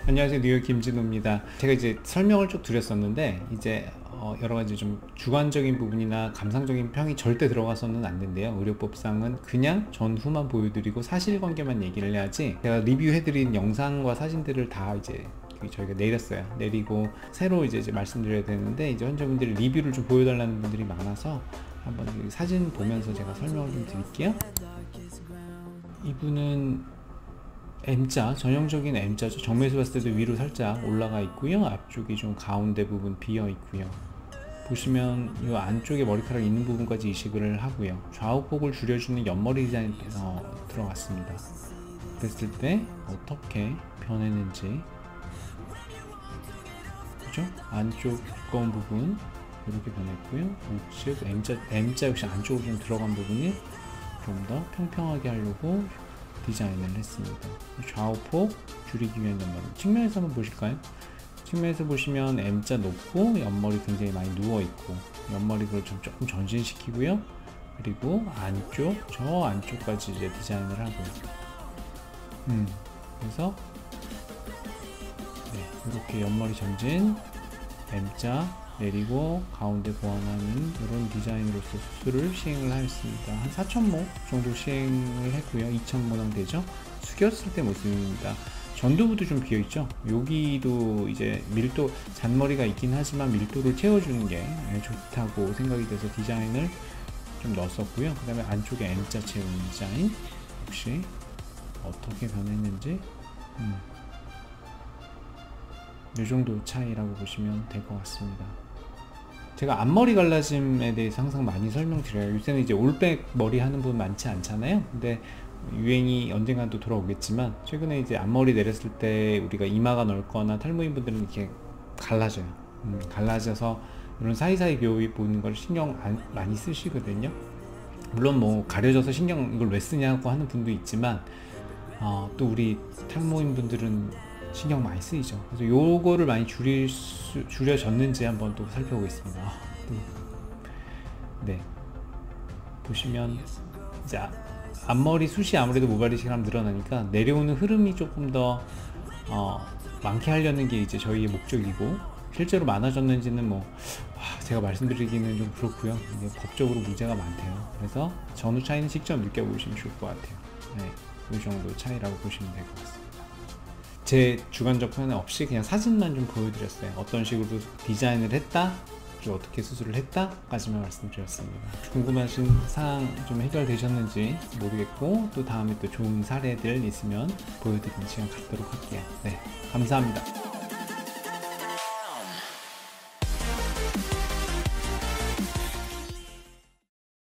안녕하세요, 뉴욕 김진호입니다. 제가 이제 설명을 쭉 드렸었는데 이제 여러가지 좀 주관적인 부분이나 감상적인 평이 절대 들어가서는 안 된대요. 의료법상은 그냥 전후만 보여드리고 사실관계만 얘기를 해야지. 제가 리뷰해드린 영상과 사진들을 다 이제 저희가 내리고 새로 이제 말씀드려야 되는데, 이제 환자분들이 리뷰를 좀 보여달라는 분들이 많아서 한번 사진 보면서 제가 설명을 좀 드릴게요. 이분은 M자, 전형적인 M자죠. 정면에서 봤을 때도 위로 살짝 올라가 있고요. 앞쪽이 좀 가운데 부분 비어 있고요. 보시면 이 안쪽에 머리카락 있는 부분까지 이식을 하고요. 좌우폭을 줄여주는 옆머리 디자인이 들어갔습니다. 그랬을 때 어떻게 변했는지, 그죠? 안쪽 두꺼운 부분 이렇게 변했고요. 우측 M자 역시 안쪽으로 좀 들어간 부분이 좀 더 평평하게 하려고 디자인을 했습니다. 좌우폭 줄이기 위한 옆머리. 측면에서 한번 보실까요? 측면에서 보시면 M자 높고 옆머리 굉장히 많이 누워있고, 옆머리를 좀 조금 전진시키고요. 그리고 저 안쪽까지 이제 디자인을 하고, 그래서 이렇게 옆머리 전진, M자 내리고 가운데 보완하는 이런 디자인으로서 수술을 시행을 하였습니다. 한 4,000모 정도 시행을 했고요. 2,000모당 되죠. 숙였을 때 모습입니다. 전두부도 좀 비어있죠. 여기도 이제 밀도, 잔머리가 있긴 하지만 밀도를 채워주는 게 좋다고 생각이 돼서 디자인을 좀 넣었었고요. 그 다음에 안쪽에 M자 채운 디자인 역시 어떻게 변했는지 이 정도 차이라고 보시면 될 것 같습니다. 제가 앞머리 갈라짐에 대해서 항상 많이 설명드려요. 요새는 이제 올백 머리 하는 분 많지 않잖아요. 근데 유행이 언젠간 또 돌아오겠지만, 최근에 이제 앞머리 내렸을 때 우리가 이마가 넓거나 탈모인 분들은 이렇게 갈라져요. 갈라져서 이런 사이사이 비어 보이는 걸 신경 많이 쓰시거든요. 물론 뭐 가려져서 신경 이걸 왜 쓰냐고 하는 분도 있지만, 또 우리 탈모인 분들은 신경 많이 쓰이죠. 그래서 요거를 많이 줄여졌는지 한번 또 살펴보겠습니다. 네, 보시면 이제 앞머리 숱이 아무래도 모발이식 하면 늘어나니까 내려오는 흐름이 조금 더 많게 하려는 게 이제 저희의 목적이고, 실제로 많아졌는지는 뭐 제가 말씀드리기는 좀 그렇고요. 이게 법적으로 문제가 많대요. 그래서 전후 차이는 직접 느껴보시면 좋을 것 같아요. 네, 이 정도 차이라고 보시면 될 것 같습니다. 제 주관적 편은 없이 그냥 사진만 좀 보여드렸어요. 어떤 식으로 디자인을 했다, 또 어떻게 수술을 했다 까지만 말씀드렸습니다. 궁금하신 사항 좀 해결되셨는지 모르겠고, 또 다음에 또 좋은 사례들 있으면 보여드리는 시간 갖도록 할게요. 네, 감사합니다.